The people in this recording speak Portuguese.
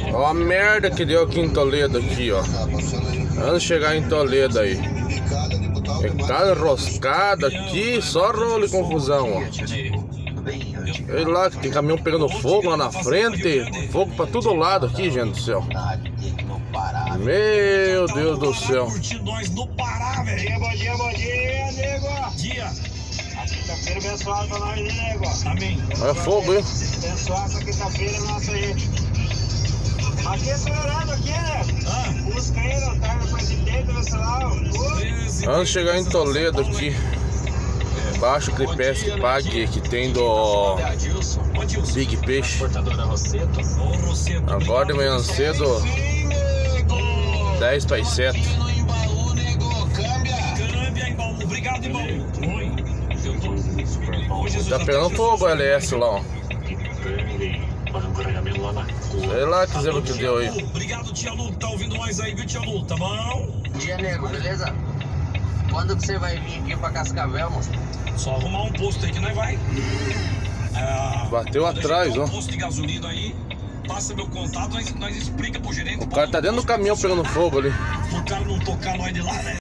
Ó a merda que deu aqui em Toledo aqui, ó. Antes de chegar em Toledo aí. É cada roscada aqui, só rolo e confusão, ó. Sei lá, que tem caminhão pegando fogo lá na frente. Fogo pra todo lado aqui, gente do céu. Meu Deus do céu. Bom dia, nego. Dia. A quinta-feira abençoada pra nós, nego. Amém. Olha fogo, hein? Abençoar essa quinta-feira nossa aí. Aqui acelerando aqui, né? Busca aí, não tá no presidente, vê se lá. Antes de chegar em Toledo aqui, baixo aquele pesque pague que tem do Big Peixe. Agora de manhã cedo, 10 para as 7. Obrigado, Imbaú. Tá pegando fogo o LS lá, ó. Sei lá que zero que deu aí. Obrigado, tia Lu, tá ouvindo nós aí, viu, tia Lu? Tá bom? Bom dia, nego, beleza? Quando que você vai vir aqui pra Cascavel, moço? Só arrumar um posto aí que nós vai. Bateu atrás, ó. Um posto de gasolina aí, passa meu contato, nós explica pro gerente. O cara tá dentro do caminhão pegando fogo ali. O cara não tocar nós de lá, né?